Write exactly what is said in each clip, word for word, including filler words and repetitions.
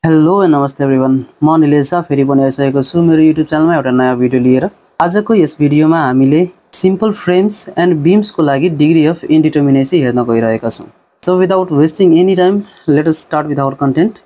Hello नमस्ते everyone, म निलेश फेरि पनि आइसकेको छु मेरो युट्युब च्यानलमा एउटा नयाँ भिडियो लिएर। आजको यस भिडियोमा हामीले सिम्पल फ्रेम्स एन्ड बीम्स को लागि डिग्री अफ इन्डिटर्मिनेसी हेर्न गइरहेका छौं। So without wasting any time, let us start with our content.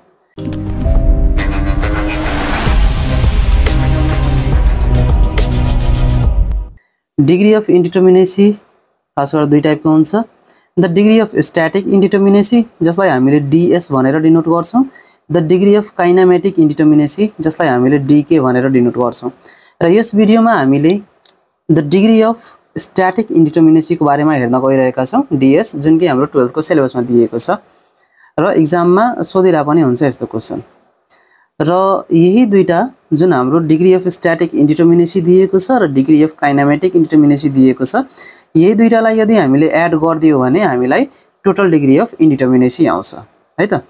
Degree of indeterminacy खास गरेर दुई टाइपको हुन्छ। The degree of static indeterminacy जसलाई हामीले डीएस भनेर डिनोट गर्छौं, the degree of kinematic indeterminacy जसलाई हामीले डीके भनेर डिनोट गर्छौं। र यस भिडियोमा हामीले the degree of static indeterminacy को बारेमा हेर्न गइरहेका छौं, डीएस, जुन कि हाम्रो ट्वेल्थ को सिलेबसमा दिएको छ र एक्जाममा सोधिरा पनि हुन्छ यस्तो क्वेशन। र यही दुईटा जुन हाम्रो डिग्री अफ स्ट्याटिक इन्डिटर्मिनेसी दिएको छ र डिग्री अफ काइनेमेटिक इन्डिटर्मिनेसी दिएको छ, यही दुईटालाई यदि हामीले एड गरिदियो भने हामीलाई टोटल डिग्री अफ इन्डिटर्मिनेसी आउँछ है त।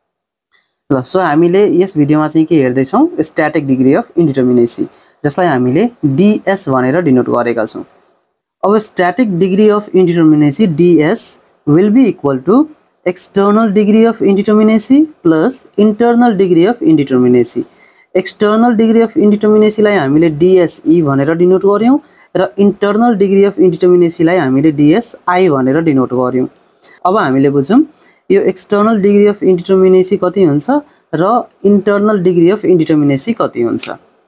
ल सो हामीले यस भिडियोमा चाहिँ के हेर्दै छौं, स्ट्याटिक डिग्री अफ इन्डिटर्मिनेसी जसलाई हामीले डीएस भनेर डिनोट गरेका छौं। अब static degree of indeterminacy DS will be equal to external degree of indeterminacy plus internal degree of indeterminacy. External degree of indeterminacy लाई हामीले डीएसई भनेर डिनोट गर्यौं र इन्टर्नल डिग्री अफ इन्डिटर्मिनेसी लाई हामीले डीएसआई भनेर डिनोट गर्यौं। अब हामीले बुझौं यो एक्सटर्नल डिग्री अफ इन्डिटर्मिनेसी कति हुन्छ र इन्टर्नल डिग्री अफ इन्डिटर्मिनेसी कति हुन्छ।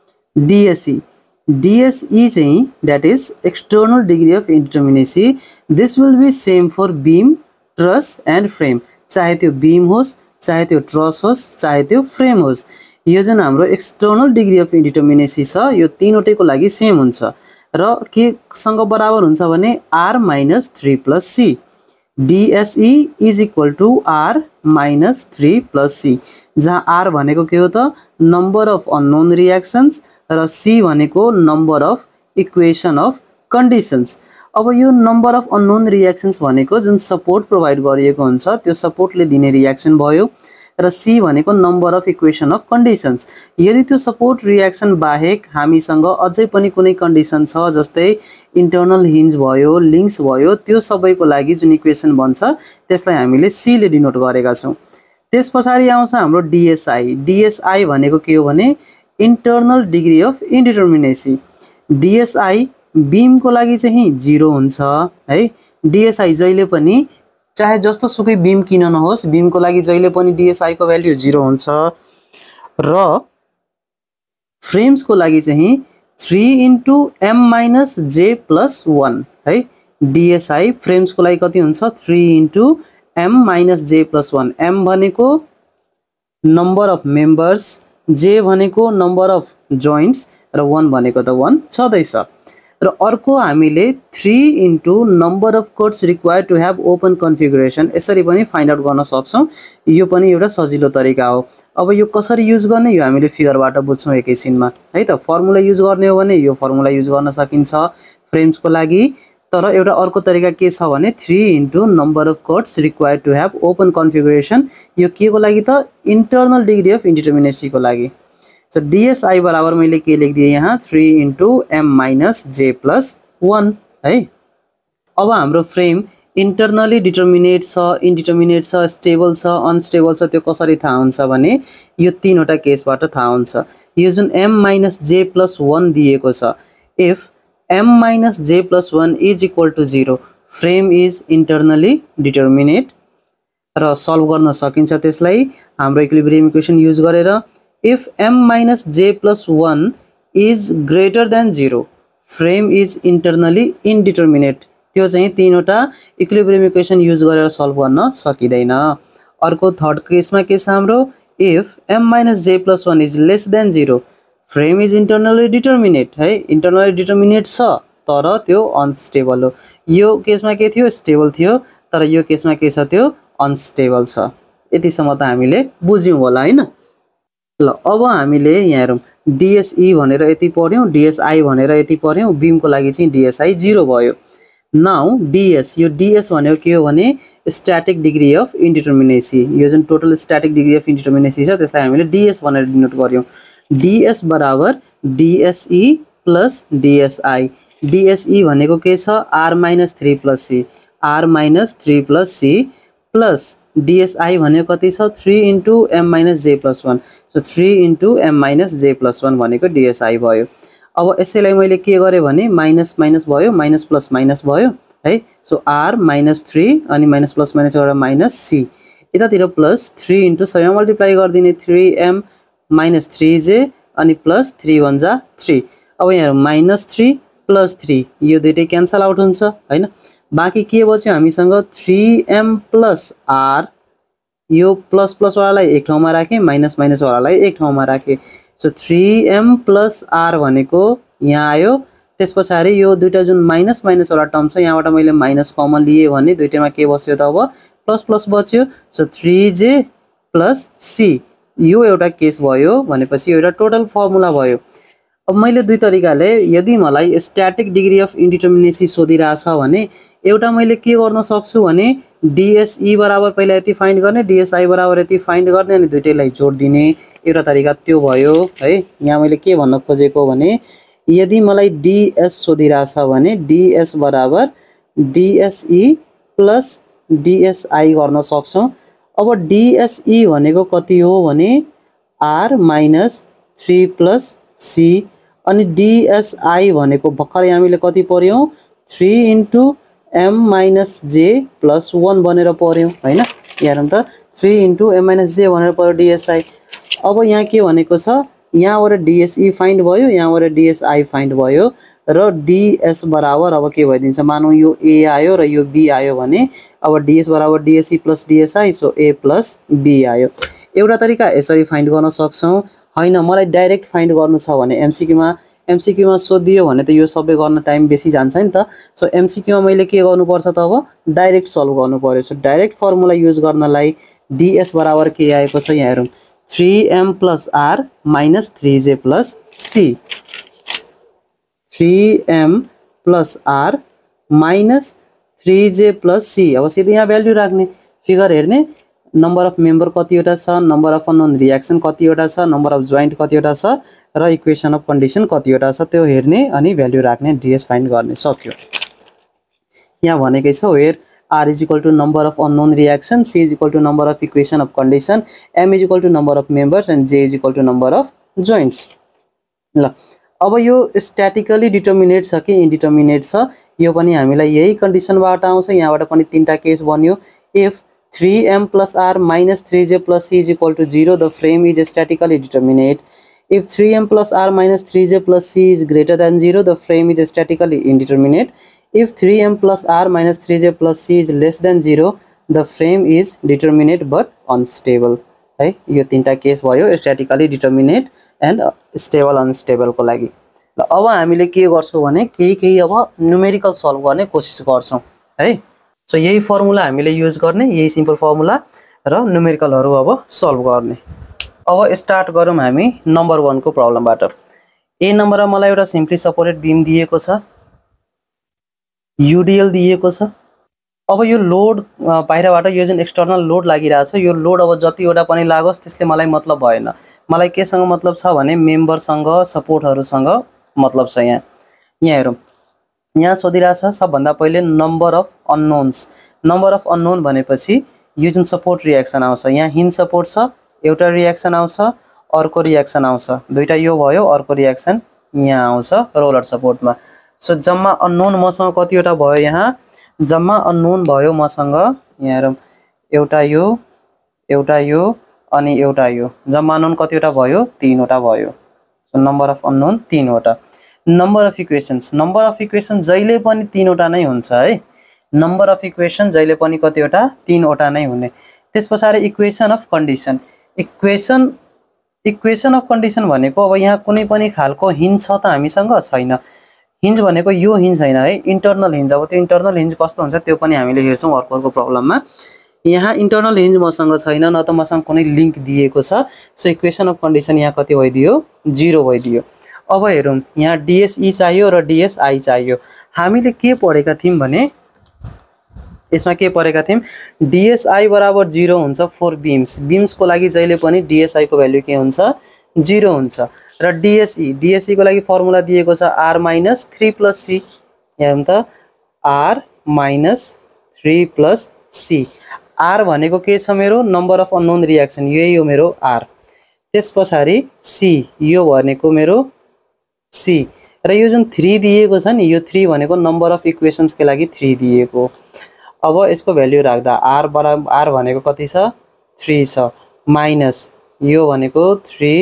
डीएसई डीएसई चाहिँ that is external degree of indeterminacy, this will be same for beam, truss and frame. चाहे त्यो बीम होस्, चाहे त्यो ट्रस होस्, चाहे त्यो फ्रेम होस्, यो जुन हाम्रो एक्सटर्नल डिग्री अफ इन्डिटर्मिनेसी छ यो तीनवटैको लागि सेम हुन्छ र के सँग बराबर हुन्छ भने R minus three plus C. DSE is equal to R minus three plus C, जहाँ आर भनेको के हो त नम्बर अफ अननोन रिएक्शन्स र सी भनेको number of equation of conditions. अब यो नम्बर अफ अननोन रिएक्शन्स भनेको जुन सपोर्ट प्रोभाइड गरिएको हुन्छ त्यो सपोर्टले दिने रिएक्सन भयो र सी भनेको number of equation of conditions. यदि त्यो सपोर्ट रिएक्सन बाहेक हामीसँग अझै पनि कुनै कन्डिसन छ, जस्तै इन्टर्नल हिन्ज भयो, लिङ्क्स भयो, त्यो सबैको लागि जुन इक्वेसन बन्छ त्यसलाई हामीले सी ले डिनोट गरेका छौं। त्यसपछि आउँछ हाम्रो डीएसआई। डीएसआई भनेको के हो भने internal degree of indeterminacy. DSI beam को लागि चाहिँ जीरो हुन्छ है। डीएसआई जहिले पनि चाहे जस्तो सुकै बीम किन नहोस्, बीम को लागि जहिले पनि डीएसआई को भ्यालु जीरो हुन्छ र फ्रेम्स को लागि चाहिँ थ्री इन्टु एम माइनस जे प्लस वन है। डीएसआई फ्रेम्स को लागि कति हुन्छ थ्री इन्टु एम माइनस जे प्लस वन। एम भनेको नम्बर अफ मेम्बर्स, जे भनेको नम्बर अफ जोइन्ट्स र वन भनेको त वन छँदैछ। र अर्को हामीले three into number of cuts required to have open configuration, यसरी पनि फाइन्ड आउट गर्न सक्छौं। यो पनि एउटा सजिलो तरिका हो। अब यो कसरी युज गर्ने यो हामीले फिगरबाट बुझ्छौं एकैछिनमा है त। फर्मुला युज गर्ने हो भने यो फर्मुला युज गर्न सकिन्छ फ्रेम्स को लागि, तर एउटा अर्को तरिका के छ भने three into number of cuts required to have open configuration. यो के को लागि त इन्टर्नल डिग्री अफ इन्डिटर्मिनेसी को लागि। सो डीएसआई बराबर मैले के लेख दिए यहाँ थ्री इन्टु एम माइनस जे प्लस वन है। अब हाम्रो फ्रेम इन्टर्नली डिटर्मिनेट छ, इन्डिटर्मिनेट छ, स्टेबल छ, अनस्टेबल छ, त्यो कसरी थाहा हुन्छ भने यो तीनवटा केसबाट थाहा हुन्छ। यो जुन एम माइनस जे प्लस वन दिएको छ, इफ एम माइनस जे plus one is equal to zero, frame is internally determinate र सल्भ गर्न सकिन्छ त्यसलाई हाम्रो इक्विलिब्रियम इक्वेसन युज गरेर। If m minus j plus one is greater than zero, frame is internally indeterminate। त्यो चाहिँ तीनवटा इक्विलिब्रियम इक्वेसन युज गरेर सल्भ गर्न सकिदैन। अर्को थर्ड केसमा के छ हाम्रो if m minus j plus one is less than zero, frame is internally determinate है। इन्टर्नली डिटर्मिनेट छ तर त्यो अनस्टेबल हो। यो केसमा के थियो स्टेबल थियो, तर यो केसमा के छ त्यो अनस्टेबल छ। यतिसम्म त हामीले बुझ्यौं होला हैन। ल अब हामीले यहाँ हेरौं डीएसई भनेर यति पढ्यौं, डीएसआई भनेर यति पढ्यौं, बीम को लागि चाहिँ डीएसआई जीरो भयो। नाउ डीएस, यो डीएस भनेको के हो भने स्ट्याटिक डिग्री अफ इन्डिटर्मिनेसी। यो जुन total static degree of indeterminacy छ त्यसलाई हामीले डीएस भनेर डिनोट गर्यौं। डीएस बराबर डीएसई प्लस डीएसआई। डीएसई भनेको के छ are minus three plus C, R minus three plus C plus DSI भनेको कति छ थ्री इन्टु एम माइनस जे plus one so three into am minus जे प्लस वान भनेको डिएसआई भयो। अब यसैलाई मैले के गरेँ भने माइनस माइनस भयो माइनस प्लस माइनस भयो है सो आर माइनस थ्री अनि माइनस प्लस माइनस एउटा माइनस सी यतातिर प्लस थ्री इन्टु सबैमा मल्टिप्लाई गरिदिने three am minus three J अनि प्लस थ्री वान जा थ्री अब यहाँ माइनस थ्री प्लस थ्री यो दुइटै क्यान्सल आउट हुन्छ हैन बाँकी के बच्यो हामीसँग थ्री एम प्लस आर यो प्लस प्लस वालालाई एक ठाउँमा राखेँ माइनस माइनस वालालाई एक ठाउँमा राखेँ so three am plus are भनेको यहाँ आयो त्यस पछाडि यो दुईटा जुन माइनस माइनस वाला टर्म छ यहाँबाट मैले माइनस कमन लिए भने दुईटैमा के बस्यो त अब प्लस प्लस बच्यो सो थ्री जे प्लस सी यो एउटा केस भयो भनेपछि यो एउटा टोटल फर्मुला भयो। अब मैले दुई तरिकाले यदि मलाई स्ट्याटिक डिग्री अफ इन्डिटर्मिनेसी सोधिरहेछ भने एउटा मैले के गर्न सक्छु भने डिएसई बराबर पहिला यति फाइन्ड गर्ने डिएसआई बराबर यति फाइन्ड गर्ने अनि दुईटैलाई जोड दिने एउटा तरिका त्यो भयो है। यहाँ मैले के भन्न खोजेको भने यदि मलाई डिएस सोधिरहेछ भने डिएस बराबर डिएसई प्लस डिएसआई गर्न सक्छौँ। अब डिएसई भनेको कति हो भने R minus three plus C अनि डिएसआई भनेको भर्खरै हामीले कति पर्यौँ थ्री इन्टु एम माइनस जे प्लस वन बनेर पर्यौँ हैन हेरौँ त थ्री इन्टु एम माइनस जे भनेर पर्यो डिएसआई। अब यहाँ के भनेको छ यहाँबाट डिएसई फाइन्ड भयो यहाँबाट डिएसआई फाइन्ड भयो र डिएस बराबर अब के भइदिन्छ मानौँ यो ए आयो र यो बी आयो भने अब डिएस बराबर DSE plus DSI so A plus B आयो। एउटा तरिका यसरी फाइन्ड गर्न सक्छौँ हैन मलाई डाइरेक्ट फाइन्ड गर्नु छ भने एमसीक्यूमा एमसीक्यूमा सोधियो भने त यो सबै गर्न टाइम बेसी जान्छ नि त सो एमसीक्यूमा मैले के गर्नुपर्छ त अब डाइरेक्ट सल्भ गर्नु पर्यो। सो डाइरेक्ट फर्मुला युज गर्नलाई डिएस बराबर के आएको छ यहाँ हेरौँ three am plus are minus three जे plus C three am plus are minus three जे प्लस सी अब सीधै यहाँ भ्याल्यु राख्ने फिगर हेर्ने नम्बर अफ मेम्बर कतिवटा छ नम्बर अफ अननोन रियाक्सन कतिवटा छ नम्बर अफ जोइन्ट कतिवटा छ र इक्वेसन अफ कन्डिसन कतिवटा छ त्यो हेर्ने अनि भ्याल्यु राख्ने डिएस फाइन्ड गर्ने सक्यो। यहाँ भनेकै छ where R is equal to number of unknown reaction C is equal to number of equation of condition M is equal to number of members and J is equal to number of joints. ल अब यो स्ट्याटिकली determinate छ कि indeterminate छ यो पनि हामीलाई यही कन्डिसनबाट आउँछ यहाँबाट पनि तीनटा केस बन्यो if three am plus are minus three जे plus C is equal to zero the frame is statically determinate if three am plus are minus three जे plus C is greater than zero the frame is statically indeterminate if three am plus are minus three जे plus C is less than zero the frame is determinate but unstable है यो तीनटा case भयो statically determinate and stable अनस्टेबलको लागि। ल अब हामीले के गर्छौँ भने केही केही अब न्युमेरिकल सल्भ गर्ने कोसिस गर्छौँ है सो यही फर्मुला हामीले युज गर्ने यही सिम्पल फर्मुला र न्युमेरिकलहरू अब सल्भ गर्ने। अब स्टार्ट गरौँ हामी नम्बर वानको प्रब्लमबाट। ए नम्बरमा मलाई एउटा सिम्पली सपोर्टेड बिम दिएको छ युडिएल दिएको छ। अब यो लोड बाहिरबाट यो जुन एक्सटर्नल लोड लागिरहेछ यो लोड अब जतिवटा पनि लागोस् त्यसले मलाई मतलब भएन मलाई केसँग मतलब छ भने मेम्बरसँग सपोर्टहरूसँग मतलब छ। यहाँ यहाँ हेरौँ यहाँ सोधिरहेछ सबभन्दा पहिले number of unknowns number of unknown भनेपछि यो जुन सपोर्ट रियाक्सन आउँछ यहाँ हिन्ज सपोर्ट छ एउटा रियाक्सन आउँछ अर्को रियाक्सन आउँछ दुईटा यो भयो अर्को रियाक्सन यहाँ आउँछ रोलर सपोर्टमा। सो जम्मा अननोन मसँग कतिवटा भयो यहाँ जम्मा अननोन भयो मसँग यहाँ हेरौँ एउटा यो एउटा यो अनि एउटा यो जम्मा अननोन कतिवटा भयो तीनवटा भयो। सो नम्बर अफ अननोन तीनवटा। Number of equations number of equation जहिले पनि तीनवटा नै हुन्छ है नम्बर अफ इक्वेसन जहिले पनि कतिवटा तीनवटा नै हुने। त्यस पछाडि equation of condition equation equation of condition भनेको अब यहाँ कुनै पनि खालको हिन्ज छ त हामीसँग छैन हिन्ज भनेको यो हिन्ज छैन है इन्टरनल हिन्ज अब त्यो इन्टरनल हिन्ज कस्तो हुन्छ त्यो पनि हामीले हेर्छौँ अर्को अर्को प्रब्लममा। यहाँ इन्टरनल हिन्ज मसँग छैन न त मसँग कुनै लिङ्क दिएको छ सो इक्वेसन अफ कन्डिसन यहाँ कति भइदियो जिरो भइदियो। अब हेरौँ यहाँ डिएसई चाहियो र डिएसआई चाहियो हामीले के पढेका थियौँ भने यसमा के पढेका थियौँ डिएसआई बराबर जिरो हुन्छ फोर बिम्स बिम्सको लागि जहिले पनि डिएसआई को भ्याल्यु के हुन्छ जिरो हुन्छ र डिएसई डिएसई को लागि फर्मुला दिएको छ are minus three plus c हेरौँ त r minus three plus C r भनेको के छ मेरो नम्बर अफ अननोन रिएक्सन, यही हो मेरो आर। त्यस पछाडि सी, यो भनेको मेरो सी, र यो जुन थ्री दिएको छ नि, यो थ्री भनेको नम्बर अफ इक्वेसन्सको लागि थ्री दिएको। अब यसको भ्याल्यु राख्दा आर बराबर आर भनेको कति छ थ्री छ, माइनस यो भनेको थ्री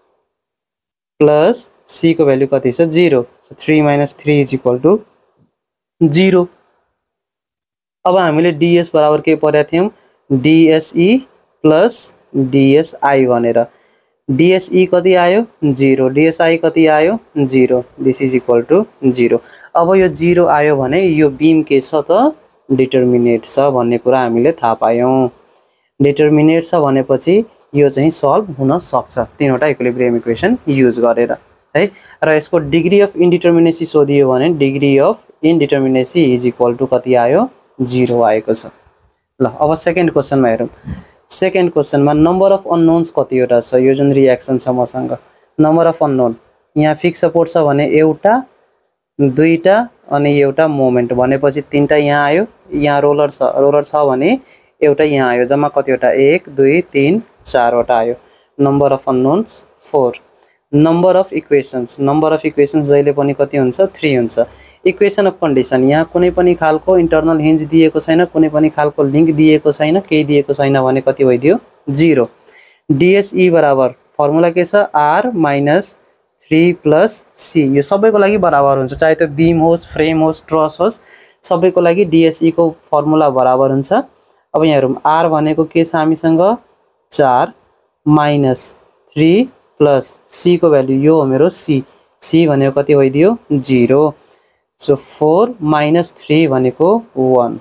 प्लस सी को भ्याल्यु कति छ zero, so three minus three is equal to zero. अब हामीले डीएस बराबर के पढेका थियौं डीएसई प्लस डीएसआई भनेर, डीएसई कति आयो जीरो, डीएसआई कति आयो zero, this is equal to zero. अब यो जीरो आयो भने यो बीम के छ त डिटर्मिनेट छ भन्ने कुरा हामीले थाहा पायौं। डिटर्मिनेट छ भनेपछि यो चाहिँ सल्भ हुन सक्छ तीनवटा इक्विलिब्रियम इक्वेसन युज गरेर है। र यसको डिग्री अफ इन्डिटर्मिनेसी सोधियो भने degree of indeterminacy is equal to कति आयो जीरो आएको छ। ल अब सेकेन्ड क्वेसनमा हेरौँ। सेकेन्ड क्वेसनमा नम्बर अफ अननोन्स कतिवटा छ, यो जुन रिएक्सन छ मसँग नम्बर अफ अननोन यहाँ फिक्स सपोर्ट छ भने एउटा दुईटा अनि एउटा मोमेन्ट भनेपछि तीनटा यहाँ आयो, यहाँ रोलर छ रोलर छ भने एउटा यहाँ आयो, जम्मा कतिवटा एक दुई तीन चारवटा आयो। Number of unknowns four. Number of equations, number of equations जहिले पनि कति हुन्छ थ्री हुन्छ। इक्वेसन अफ कन्डिसन, यहाँ कुनै पनि खालको इन्टरनल हिन्ज दिएको छैन, कुनै पनि खालको लिङ्क दिएको छैन, केही दिएको छैन भने कति भइदियो जीरो। डीएसई बराबर फर्मुला के छ are minus three plus C, यो सबैको लागि बराबर हुन्छ, चाहे त्यो बीम होस् फ्रेम होस् ट्रस होस् सबैको लागि डीएसई को फर्मुला बराबर हुन्छ। अब यहाँ हेरौँ आर भनेको के छ हामीसँग चार माइनस थ्री प्लस सी को भ्याल्यु यो हो मेरो सी, सी भनेको कति भइदियो zero, so four minus three भनेको वान।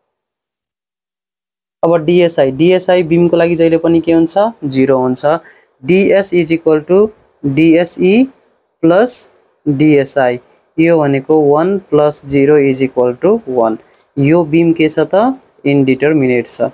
अब डीएसआई, डीएसआई बीम को लागि जहिले पनि के हुन्छ जीरो हुन्छ। DS is equal to DSE plus DSI, यो भनेको one plus zero is equal to one. यो बीम के छ त इन्डिटर्मिनेट छ,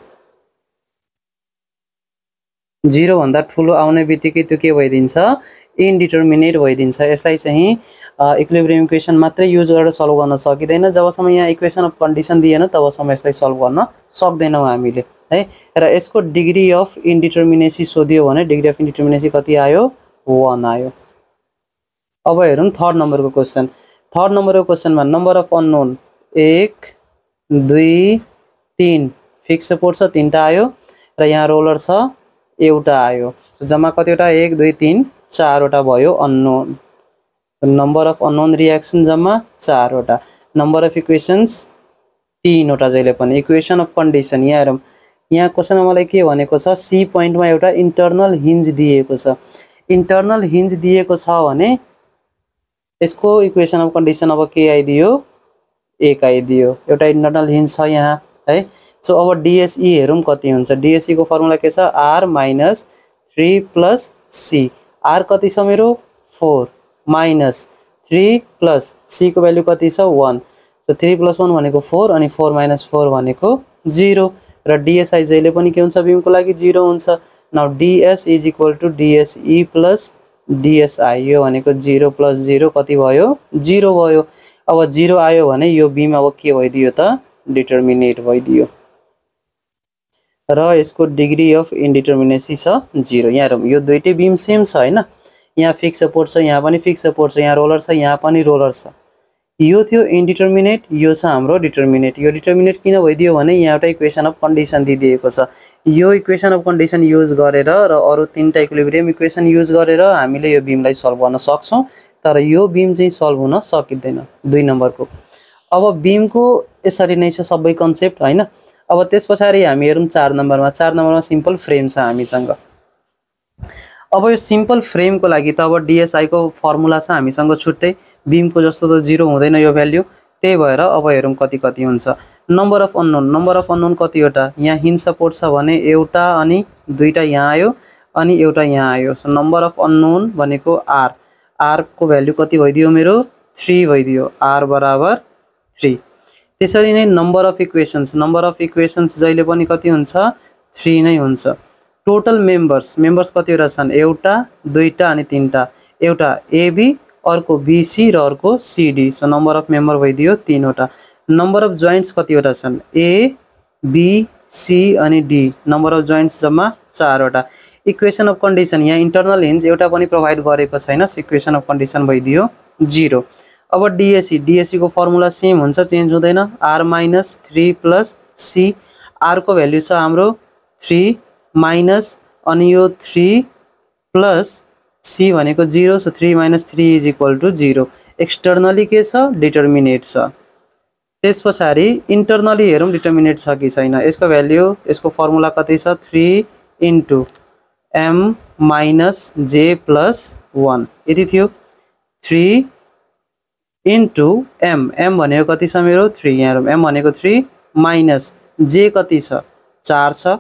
जीरो भन्दा ठुलो आउने बित्तिकै त्यो के भइदिन्छ इन्डिटर्मिनेट भइदिन्छ। यसलाई चाहिँ इक्विलिब्रियम इक्वेसन मात्रै युज गरेर सल्भ गर्न सकिँदैन, जबसम्म यहाँ इक्वेसन अफ कन्डिसन दिएन तबसम्म यसलाई सल्भ गर्न सक्दैनौँ हामीले है। र यसको डिग्री अफ इन्डिटर्मिनेसी सोधियो भने डिग्री अफ इन्डिटर्मिनेसी कति आयो वान आयो। अब हेरौँ थर्ड नम्बरको क्वेसन। थर्ड नम्बरको क्वेसनमा नम्बर अफ अननोन एक दुई तीन, फिक्स सपोर्ट छ तीनटा आयो र यहाँ रोलर छ एउटा आयो, सो जम्मा कतिवटा एक दुई तीन चारवटा भयो unknown. Number of unknown reaction जम्मा चारवटा, नम्बर अफ इक्वेसन्स तीनवटा जहिले पनि। इक्वेसन अफ कन्डिसन यहाँ हेरौँ, यहाँ क्वेसनमा मलाई के भनेको छ सी पोइन्टमा एउटा इन्टरनल हिन्ज दिएको छ, इन्टरनल हिन्ज दिएको छ भने यसको इक्वेसन अफ कन्डिसन अब के आइदियो एक आइदियो, एउटा इन्टरनल हिन्ज छ यहाँ है। सो अब डीएसई हेरौँ कति हुन्छ, डीएसई को फर्मुला के छ are minus three plus C, r कति छ मेरो four minus three plus c को भ्याल्यु कति छ one, so three plus one भनेको फोर अनि फोर माइनस फोर भनेको जीरो। र डीएसआई जहिले पनि के हुन्छ बीमको लागि जीरो हुन्छ। Now DS is equal to DSE plus DSI, यो भनेको जीरो प्लस जीरो कति भयो जीरो भयो। अब जीरो आयो भने यो बीम अब के भइदियो त डिटर्मिनेट भइदियो र यसको डिग्री अफ इन्डिटर्मिनेसी छ जीरो। यहाँ हेरौँ यो दुईटै बीम सेम छ हैन, यहाँ फिक्स सपोर्ट छ यहाँ पनि फिक्स सपोर्ट छ, यहाँ रोलर छ यहाँ पनि रोलर छ, यो थियो इन्डिटर्मिनेट यो छ हाम्रो डिटर्मिनेट। यो डिटर्मिनेट किन भइदियो भने यहाँ एउटा इक्वेसन अफ कन्डिसन दिइदिएको छ, यो इक्वेसन अफ कन्डिसन युज गरेर र अरु तीनटा इक्विलिब्रियम इक्वेसन युज गरेर हामीले यो बीमलाई सल्भ गर्न सक्छौं, तर यो बीम चाहिँ सल्भ हुन सकिँदैन दुई नम्बरको। अब बीमको यसरी नै छ सबै कन्सेप्ट हैन। अब त्यसपछि हामी हेरौँ चार नम्बरमा। चार नम्बरमा सिम्पल फ्रेम छ हामीसँग। अब यो सिम्पल फ्रेम को लागि त अब डीएसआई को फर्मुला छ हामीसँग छुट्टै, बीम को जस्तो त जीरो हुँदैन यो भ्याल्यु, त्यही भएर अब हेरौँ कति कति हुन्छ। Number of unknown, number of unknown कतिवटा, यहाँ हिन्ज सपोर्ट छ भने एउटा अनि दुईटा यहाँ आयो अनि एउटा यहाँ आयो, सो नम्बर अफ अननोन भनेको आर, आर को भ्याल्यु कति भइदियो मेरो थ्री भइदियो, आर बराबर थ्री। त्यसरी नै number of equations, number of equations जहिले पनि कति हुन्छ थ्री नै हुन्छ। टोटल मेम्बर्स, मेम्बर्स कतिवटा छन् एउटा दुईटा अनि तीनटा, एउटा एबी अर्को बीसी र अर्को CD, so number of member भइदियो तीनवटा। नम्बर अफ जोइन्ट्स कतिवटा छन् ए बी सी अनि डी नम्बर अफ जोइन्ट्स जम्मा चारवटा। इक्वेसन अफ कन्डिसन यहाँ इन्टरनल हिन्ज एउटा पनि प्रोभाइड गरेको छैन, सो इक्वेसन अफ कन्डिसन भइदियो जीरो। अब डिएससी डिएससी को फर्मुला सेम हुन्छ, चेन्ज हुँदैन, r minus three plus C. R को भ्याल्यु छ हाम्रो थ्री माइनस अनि यो थ्री प्लस सी भनेको zero, so three minus three is equal to zero. Externally के छ डिटर्मिनेट छ। त्यस पछाडि इन्टरनली हेरौँ डिटर्मिनेट छ कि छैन। यसको भ्याल्यु यसको फर्मुला कति छ थ्री इन्टु एम माइनस जे प्लस वन यति थियो। थ्री इन्टु एम एम भनेको कति छ मेरो थ्री, यहाँ हेरौँ एम भनेको थ्री माइनस जे कति छ चार छ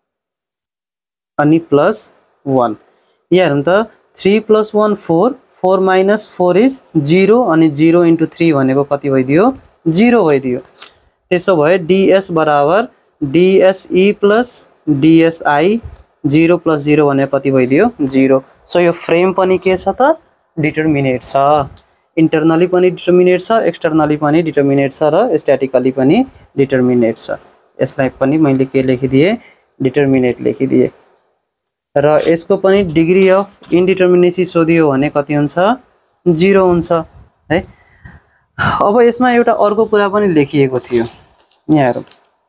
अनि प्लस वन। यहाँ हेरौँ त three plus one four, four minus four is zero अनि जीरो इन्टु थ्री भनेको कति भइदियो जीरो भइदियो। त्यसो भए डिएस बराबर DSE plus DSI zero plus zero भनेको कति भइदियो जीरो। सो यो फ्रेम पनि के छ त डिटर्मिनेट छ, इन्टरनली पनि डिटर्मिनेट छ, एक्सटर्नली पनि डिटर्मिनेट छ र स्ट्याटिकली पनि डिटर्मिनेट छ। यसलाई पनि मैले के लेखिदिए डिटर्मिनेट लेखिदिए। र यसको पनि डिग्री अफ इन्डिटर्मिनेसी सोधियो भने कति हुन्छ जीरो हुन्छ है। अब यसमा एउटा अर्को कुरा पनि लेखिएको थियो, यहाँ हेरौँ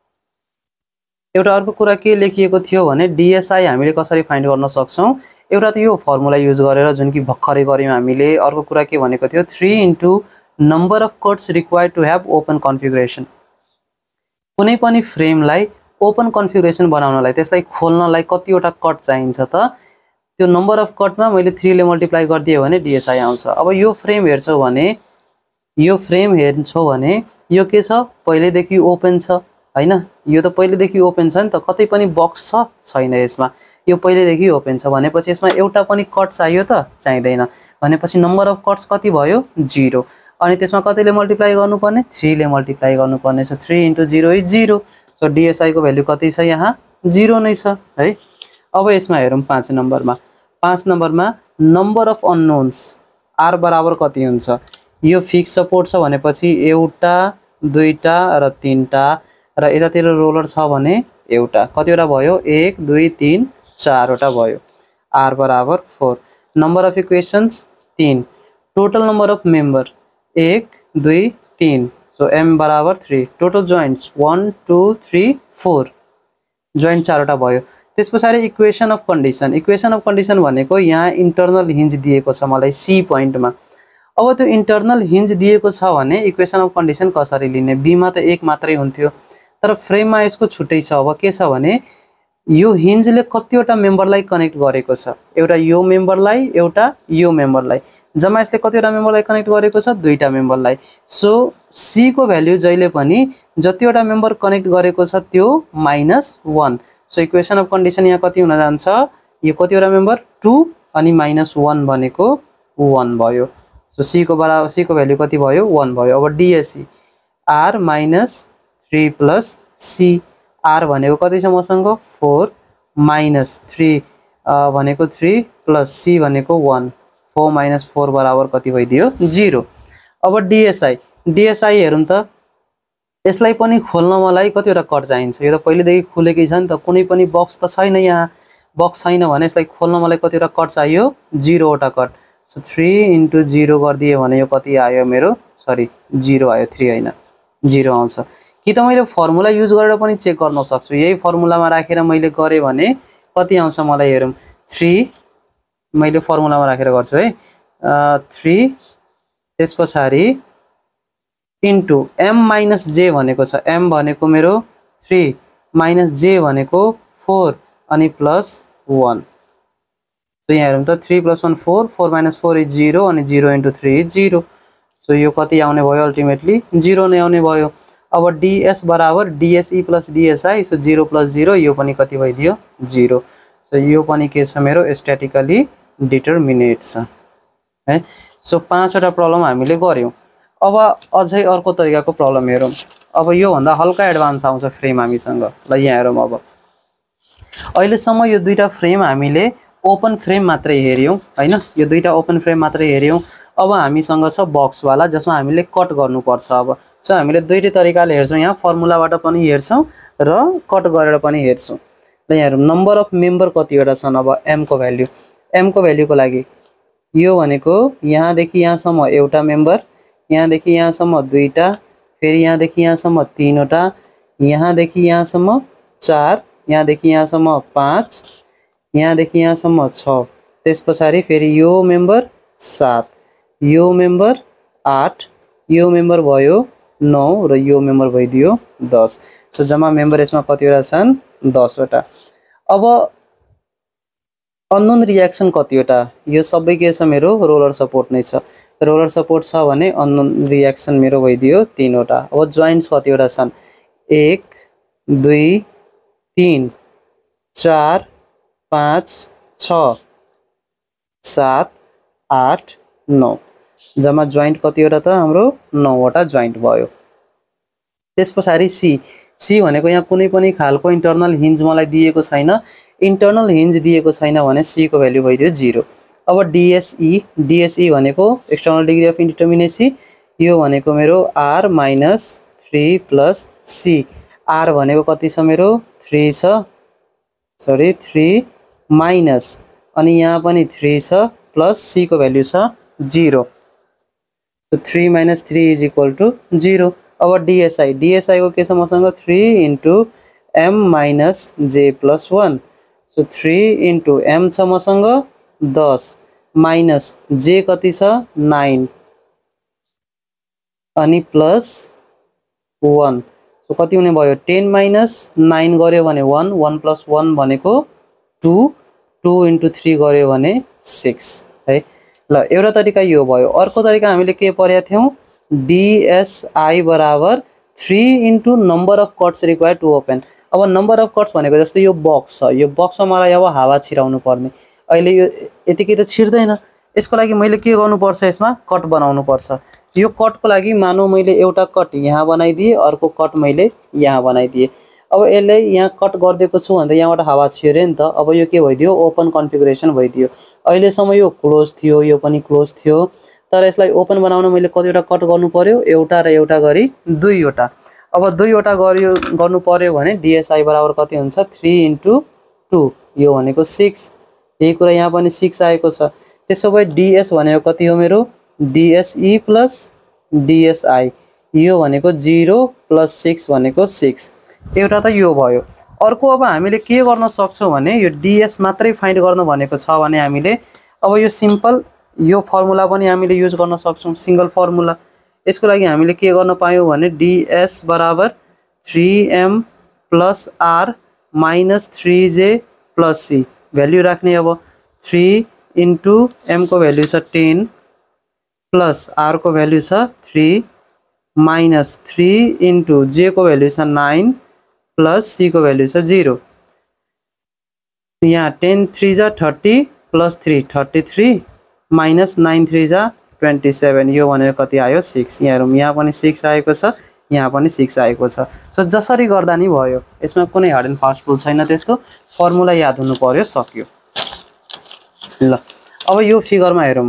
एउटा अर्को कुरा के लेखिएको थियो भने डिएसआई हामीले कसरी फाइन्ड गर्न सक्छौँ। एउटा त यो फर्मुला युज गरेर जुन कि भर्खरै गऱ्यौँ हामीले। अर्को कुरा के भनेको थियो three into number of cuts required to have open configuration. कुनै पनि फ्रेमलाई ओपन कन्फिगुरेसन बनाउनलाई त्यसलाई खोल्नलाई कतिवटा कट चाहिन्छ त, त्यो नम्बर अफ कटमा मैले थ्रीले मल्टिप्लाई गरिदिएँ भने डिएसआई आउँछ। अब यो फ्रेम हेर्छौँ भने यो फ्रेम हेर्छौँ भने यो के छ पहिल्यैदेखि ओपन छ हैन, यो त पहिल्यैदेखि ओपन छ नि त, कतै पनि बक्स छ छैन यसमा, यो पहिल्यैदेखि ओपन छ भनेपछि यसमा एउटा पनि कट चाहियो त चाहिँदैन। भनेपछि नम्बर अफ कट्स कति भयो जीरो। अनि त्यसमा कतिले मल्टिप्लाई गर्नुपर्ने थ्रीले मल्टिप्लाई गर्नुपर्ने छ। Three into zero is zero. So DSI को भ्याल्यु कति छ यहाँ जीरो नै छ है। अब यसमा हेरौँ पाँच नम्बरमा। पाँच नम्बरमा नम्बर अफ अननोन्स आर बराबर कति हुन्छ। यो फिक्स सपोर्ट छ भनेपछि एउटा दुईटा र तीनटा र यतातिर रोलर छ भने एउटा, कतिवटा भयो एक दुई तीन चारवटा भयो। आर बराबर फोर। नम्बर अफ इक्वेशंस तीन। टोटल नम्बर अफ मेम्बर एक दुई तीन, सो एम बराबर three. Total joints one two three four, joint चारवटा भयो। त्यस पछाडि equation of condition. Equation of condition भनेको यहाँ इन्टरनल हिन्ज दिएको छ मलाई सी पोइन्टमा। अब त्यो इन्टरनल हिन्ज दिएको छ भने इक्वेसन अफ कन्डिसन कसरी लिने, बीमा त एक मात्रै हुन्थ्यो तर फ्रेममा यसको छुट्टै छ। अब के छ भने यो हिन्जले कतिवटा मेम्बरलाई कनेक्ट गरेको छ, एउटा यो मेम्बरलाई एउटा यो मेम्बरलाई, जम्मा यसले कतिवटा मेम्बरलाई कनेक्ट गरेको छ दुईटा मेम्बरलाई। सो सी को भ्याल्यु जहिले पनि जतिवटा मेम्बर कनेक्ट गरेको छ त्यो minus one. So equation of condition यहाँ कति हुन जान्छ, यो कतिवटा मेम्बर टू अनि माइनस वन भनेको वन भयो। सो सी को बराबर सी को भ्याल्यु कति भयो वन भयो। अब DSC r minus three plus C. R भनेको कति छ मसँग फोर माइनस थ्री भनेको थ्री प्लस सी भनेको वन। फोर माइनस फोर बराबर कति भइदियो जीरो। अब डिएसआई डिएसआई हेरौँ त, यसलाई पनि खोल्न मलाई कतिवटा कट चाहिन्छ। यो त पहिलेदेखि खुलेकै छ नि त, कुनै पनि बक्स त छैन यहाँ, बक्स छैन भने यसलाई खोल्न मलाई कतिवटा कट चाहियो जीरोवटा cut. So three into zero गरिदिएँ भने यो कति आयो मेरो सरी जीरो आयो, थ्री होइन जीरो आउँछ। कि त मैले फर्मुला युज गरेर पनि चेक गर्न सक्छु, यही फर्मुलामा राखेर मैले गरेँ भने कति आउँछ मलाई हेरौँ। थ्री मैले फर्मुलामा राखेर गर्छु है, थ्री त्यस पछाडि इन्टु एम माइनस जे भनेको छ, एम भनेको मेरो थ्री माइनस जे भनेको फोर अनि प्लस वन। तो यहाँ हेरौँ त three plus one four, four minus four is zero अनि zero into three is zero. So यो कति आउने भयो अल्टिमेटली जीरो नै आउने भयो। अब डिएस बराबर DSE plus DSI, so zero plus zero यो पनि कति भइदियो जीरो। सो यो पनि के छ मेरो स्ट्याटिकली डिटर्मिनेट छ है। सो पाँचवटा प्रब्लम हामीले गर्यौँ। अब अझै अर्को तरिकाको प्रब्लम हेरौँ। अब यो भन्दा हल्का एडभान्स आउँछ फ्रेम हामीसँग। ल यहाँ हेरौँ। अब अहिलेसम्म यो दुईटा फ्रेम हामीले ओपन फ्रेम मात्रै हेर्यौँ हैन, यो दुईटा ओपन फ्रेम मात्रै हेर्यौँ। अब हामीसँग छ बक्सवाला जसमा हामीले कट गर्नुपर्छ। अब सो हामीले दुईटै तरिकाले हेर्छौं यहाँ फर्मुलाबाट पनि हेर्छौं र कट गरेर पनि हेर्छौं ल यहाँ हेरौं नम्बर अफ मेम्बर कतिवटा छन् अब m को भ्यालु m को भ्यालुको लागि यो भनेको यहाँ देखि यहाँसम्म एउटा मेम्बर यहाँ देखि यहाँसम्म दुईटा फेरि यहाँ देखि यहाँसम्म तीनवटा यहाँ देखि यहाँसम्म चार यहाँ देखि यहाँसम्म पाँच यहाँ देखि यहाँसम्म छ त्यसपछि फेरि यो मेम्बर सात यो मेम्बर आठ यो मेम्बर भयो नौ र यो मेम्बर भइदियो दस सो जम्मा मेम्बर यसमा कतिवटा छन् दस वटा अब अननोन रिएक्सन कतिवटा यो सबै के छ मेरो रोलर सपोर्ट नै छ रोलर सपोर्ट छ भने अननोन रिएक्सन मेरो भइदियो तीन वटा अब जोइन्ट्स कतिवटा छन् एक दुई तीन चार पाँच छ सात आठ नौ जम्मा जोइन्ट कतिवटा त हाम्रो नौ वटा जोइन्ट भयो त्यसपछि सी सी भनेको यहाँ कुनै पनि खालको इन्टरनल हिन्ज मलाई दिएको छैन इन्टरनल हिन्ज दिएको छैन भने सी को भ्यालु भइदियो जीरो अब डीएसई डीएसई भनेको एक्सटर्नल डिग्री अफ इन्डिटर्मिनेसी यो भनेको मेरो r minus three plus c r भनेको कति छ मेरो थ्री छ सरी थ्री माइनस अनि यहाँ पनि थ्री छ प्लस सी को भ्यालु छ zero so three minus three is equal to zero अब डीएसआई डीएसआई को के छ मसँग थ्री इन्टु m माइनस जे plus one so three into m छ मसँग दस माइनस जे कति छ नाइन अनि प्लस वन सो कति हुने भयो टेन माइनस नाइन गर्यो भने वन वन प्लस वन भनेको टू टू इन्टु थ्री गर्यो भने सिक्स है ल एउटा तरिका यो भयो अर्को तरिका हामीले के पढेका थियौं डीएसआई बराबर three into number of cuts required to open अब नम्बर अफ कट्स भनेको जस्तै यो बक्स छ यो बक्समा मलाई अब हावा छिराउनु पर्ने अहिले यो यतिकै त छिर्दैन यसको लागि मैले के गर्नुपर्छ यसमा कट बनाउनु पर्छ यो कटको लागि मानौ मैले एउटा कट यहाँ बनाइदिए अर्को कट मैले यहाँ बनाइदिए अब यसले यहाँ कट गर्दिएको छु भन्दा यहाँबाट हावा छिर्यो नि त अब यो के भइदियो ओपन कन्फिगरेसन भइदियो अहिलेसम्म यो क्लोज थियो यो पनि क्लोज थियो तर यसलाई ओपन बनाउन मैले कतिवटा कट गर्नु पर्यो एउटा र एउटा गरी दुईवटा अब दुईवटा गर्यो गर्नु पर्यो भने डीएसआई बराबर कति हुन्छ थ्री इन्टु टू यो भनेको सिक्स यही कुरा यहाँ पनि सिक्स आएको छ त्यसो भए डीएस भनेको कति हो मेरो डीएसई प्लस डीएसआई यो भनेको जीरो प्लस सिक्स भनेको सिक्स एउटा त यो भयो अर्को अब हामीले के गर्न सक्छौं भने यो डीएस मात्रै फाइन्ड गर्न भनेको छ भने हामीले अब यो सिम्पल यो फर्मुला पनि हामीले युज गर्न सक्छौं सिंगल फर्मुला यसको लागि हामीले के गर्न पायौं भने डीएस बराबर three am plus are minus three जे प्लस सी भ्यालु राख्ने अब थ्री इन्टु एम को भ्यालु छ टेन प्लस आर को भ्यालु छ three minus three into j को भ्यालु छ नाइन प्लस सी को भ्यालु छ जीरो यहाँ टेन थ्री जा thirty plus three thirty three minus nine three जा ट्वेंटी सेवन यो भनेको कति आयो सिक्स यहाँ हेरौँ यहाँ पनि सिक्स आएको छ यहाँ पनि सिक्स आएको छ सो जसरी गर्दा नि भयो यसमा कुनै हार्ड एन्ड फास्ट रुल छैन त्यसको फर्मुला याद हुनु पर्यो सक्यो ल अब यो फिगरमा हेरौँ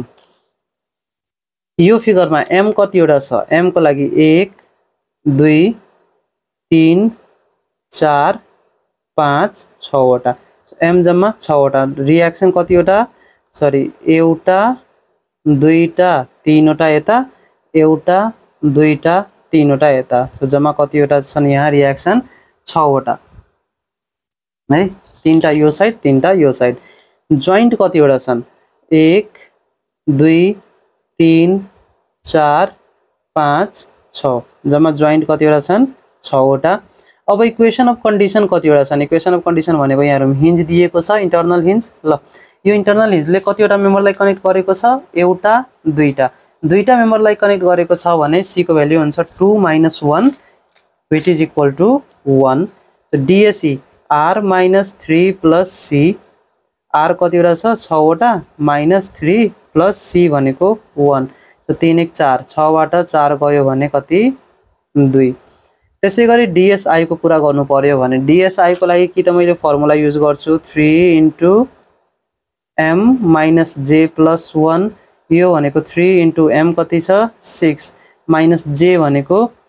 यो फिगरमा m कतिवटा छ m को लागि एक दुई तीन चार पाँच छ वटा m जम्मा छ वटा रिएक्सन कतिवटा सरी एउटा दुईटा तीनवटा यता एउटा दुईटा तीनवटा यता सो जम्मा कतिवटा छन् यहाँ रिएक्सन छ वटा है तीनटा यो साइड तीनटा यो साइड जोइन्ट कतिवटा छन् एक दुई तीन चार पाँच छ जम्मा जोइन्ट कतिवटा छन् छ वटा अब इक्वेसन अफ कन्डिसन कतिवटा छन् इक्वेसन अफ कन्डिसन भनेको यहाँ हिन्ज दिएको छ इन्टरनल हिन्ज ल यो इन्टरनल हिन्जले कतिवटा मेम्बरलाई कनेक्ट गरेको छ एउटा दुईटा दुईटा मेम्बरलाई कनेक्ट गरेको छ भने सी को भ्यालु हुन्छ two minus one which is equal to one DSE R minus three plus C R कतिवटा छ छ वटा माइनस थ्री प्लस सी भनेको वन सो तीन एक चार छ बाट चार गयो भने कति दुई त्यसैगरी डीएसआई को कुरा गर्नु पर्यो भने डीएसआई को लागि कि त मैले फर्मुला युज गर्छु थ्री इन्टु एम माइनस जे प्लस वन यो भनेको थ्री इन्टु एम कति छ सिक्स माइनस जे भनेको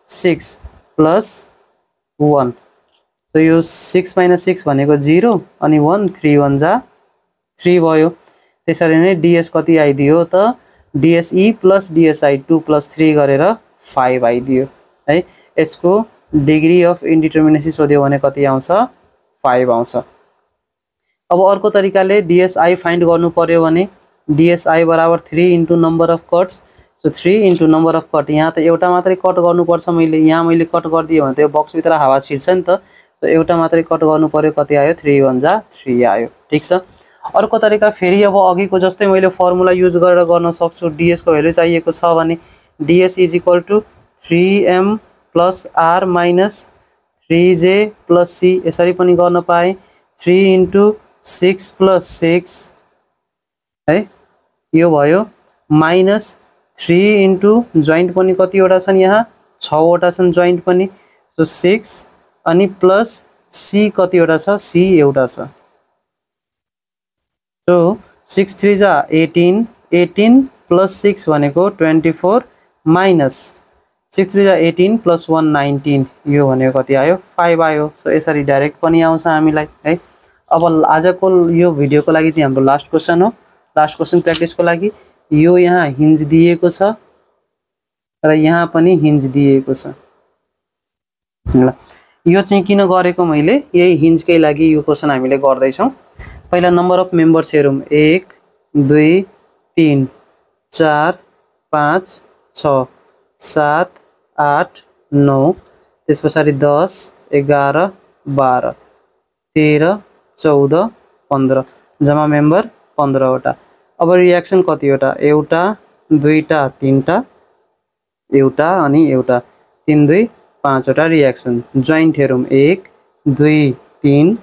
सिक्स प्लस वन। सो यो सिक्स माइनस सिक्स भनेको जीरो अनि वन थ्री वन जा थ्री भयो। त्यसरी नै डीएस कति आइदियो त DSE plus DSI two plus three गरेर फाइभ आइदियो है। यसको डिग्री अफ इन्डिटर्मिनेसी सोध्यो भने कति आउँछ फाइभ आउँछ। अब अर्को तरिकाले डीएसआई फाइन्ड गर्नु पर्यो भने डीएसआई बराबर three into number of cuts. So three into number of cut, यहाँ त एउटा मात्रै कट गर्नुपर्छ मैले, यहाँ मैले कट गरिदिएँ भने त यो बक्सभित्र हावा छिर्छ नि त। सो एउटा मात्रै कट गर्नु पर्यो, कति आयो थ्री वन जा थ्री आयो। ठिक छ। अर्को तरिका फेरि अब अघिको जस्तै मैले फर्मुला युज गरेर गर्न सक्छु। डीएस को भ्यालु चाहिएको छ भने DS is equal to three am plus are minus three जे प्लस सी, यसरी पनि गर्न पाएँ। Three into six plus six है यो भयो, माइनस थ्री इन्टु जोइन्ट पनि कतिवटा छन्, यहाँ छवटा छन् जोइन्ट पनि। सो सिक्स अनि प्लस सी कतिवटा छ, सी एउटा छ। सो सिक्स थ्री जा एटीन, एटीन प्लस सिक्स भनेको twenty four minus six three जा एटीन प्लस वन नाइन्टीन, यो भनेको कति आयो फाइभ आयो। सो यसरी डाइरेक्ट पनि आउँछ हामीलाई है। अब आजको यो भिडियोको लागि चाहिँ हाम्रो लास्ट क्वेसन हो। लास्ट क्वेसन प्र्याक्टिसको लागि यो यहाँ हिन्ज दिएको छ र यहाँ पनि हिन्ज दिएको छ ल। यो चाहिँ किन गरेको मैले, यही हिन्जकै लागि यो क्वेसन हामीले गर्दैछौँ। पहिला नम्बर अफ मेम्बर्स हेरौँ, एक दुई तीन चार पाँच छ सात आठ नौ, त्यस पछाडि दस एघार बाह्र तेह्र चौध पन्ध्र, जम्मा मेम्बर पन्ध्रवटा। अब रियाक्सन कतिवटा, एउटा दुईटा तीनटा एउटा अनि एउटा, तीन दुई पाँचवटा रियाक्सन। जोइन्ट हेरौँ, एक दुई तीन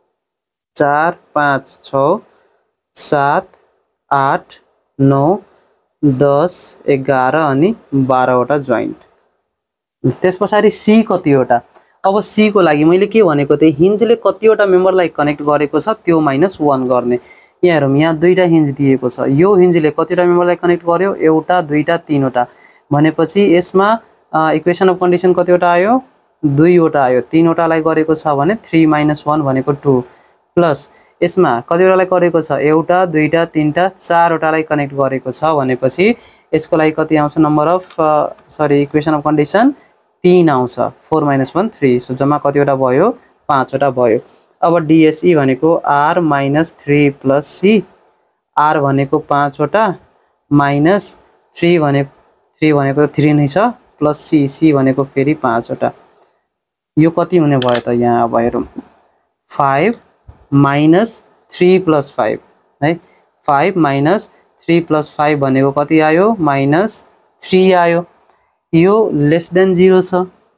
चार पाँच छ सात आठ नौ दस एघार अनि बाह्रवटा जोइन्ट। त्यस पछाडि सी कतिवटा। अब सी को लागि मैले के भनेको थिएँ, हिन्जले कतिवटा मेम्बरलाई कनेक्ट गरेको छ त्यो माइनस वन गर्ने। यहाँ हेरौँ, यहाँ दुईटा हिन्ज दिएको छ, यो हिन्जले कतिवटा मेम्बरलाई कनेक्ट गर्यो, एउटा दुईटा तीनवटा भनेपछि यसमा इक्वेसन अफ कन्डिसन कतिवटा आयो, दुईवटा आयो। तीनवटालाई गरेको छ भने थ्री माइनस वन भनेको टू, प्लस यसमा कतिवटालाई गरेको छ, एउटा दुईटा तीनटा चारवटालाई कनेक्ट गरेको छ भनेपछि यसको लागि कति आउँछ, number of sorry equation of condition तीन आउँछ, four minus one three. So जम्मा कतिवटा भयो, पाँचवटा भयो। अब डीएसई भनेको r minus three plus C, r भनेको पाँचवटा माइनस थ्री भनेको थ्री भनेको थ्री नै छ, प्लस सी, सी भनेको फेरि पाँचवटा। यो कति हुने भयो त, यहाँ अब हेरौँ, five minus three plus five है, five minus three plus five भनेको कति आयो, माइनस थ्री आयो। यो लेस देन जीरो छ,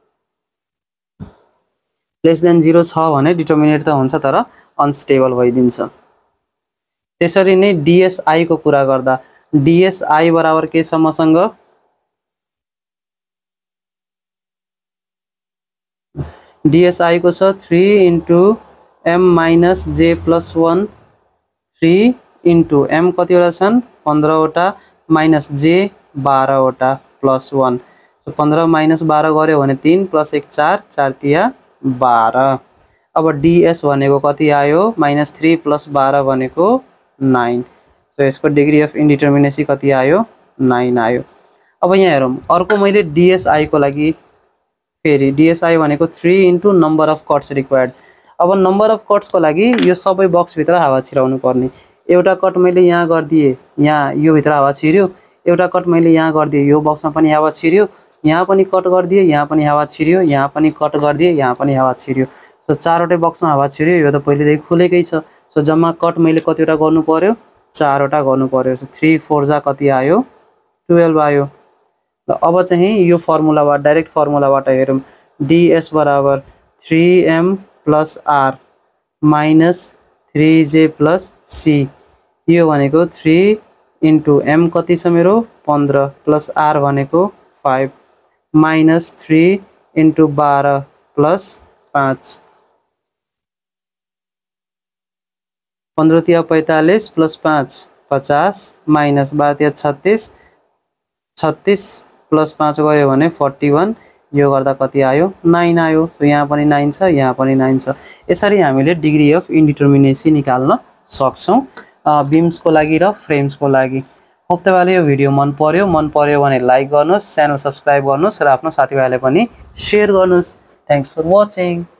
लेस देन जीरो छ भने डिटर्मिनेट त हुन्छ तर अनस्टेबल भइदिन्छ। त्यसरी नै डीएसआई को कुरा गर्दा डीएसआई बराबर के छ मसँग, डीएसआई को छ थ्री इन्टु एम माइनस जे plus one, three into m कतिवटा छन् पन्ध्रवटा माइनस जे बाह्रवटा प्लस वन। सो पन्ध्र माइनस बाह्र गऱ्यो भने तीन प्लस एक चार, चार तिया बाह्र। अब डीएस भनेको कति आयो, माइनस थ्री प्लस बाह्र भनेको नाइन। सो यसको डिग्री अफ इन्डिटर्मिनेसी कति आयो, नाइन आयो। अब यहाँ हेरौँ, अर्को मैले डीएसआई को लागि फेरि डीएसआई भनेको three into number of cuts required. अब नम्बर अफ कट्स को लागि यो सबै बक्सभित्र हावा छिराउनु पर्ने। एउटा कट मैले यहाँ गरिदिएँ, यहाँ यो भित्र हावा छिर्यो, एउटा कट मैले यहाँ गरिदिएँ, यो बक्समा पनि हावा छिर्यो, यहाँ पनि कट गरिदिएँ, यहाँ पनि हावा छिर्यो, यहाँ पनि कट गरिदिएँ, यहाँ पनि हावा छिर्यो। सो चारवटै बक्समा हावा छिर्यो, यो त पहिलेदेखि खुलेकै छ। सो जम्मा कट मैले कतिवटा गर्नु पर्यो, चारवटा गर्नु पर्यो। सो थ्री फोर जा कति आयो, टुवेल्भ आयो। ल अब चाहिँ यो फर्मुलाबाट डाइरेक्ट फर्मुलाबाट हेरौँ, डीएस बराबर three am plus are minus three जे प्लस सी, यो भनेको थ्री इन्टु एम कति छ मेरो पन्ध्र प्लस आर भनेको फाइभ माइनस थ्री इन्टु बाह्र प्लस पाँच, पन्ध्र तिया पैंतालीस प्लस पाँच पचास माइनस बाह्र तिया छत्तीस, छत्तीस प्लस पाँच गयो भने फोर्टी वन, यो गर्दा कति आयो नाइन आयो सो यहाँ पनि नाइन छ यहाँ पनि नाइन छ यसरी हामीले डिग्री अफ इन्डिटर्मिनेसी निकाल्न सक्छौं बीम्स को लागि र फ्रेम्स को लागि होप तपाईलाई यो भिडियो मन पर्यो मन पर्यो भने लाइक गर्नुस् च्यानल सब्स्क्राइब गर्नुस् र आफ्नो साथीभाइलाई पनि शेयर गर्नुस् थ्यांक्स फर वाचिङ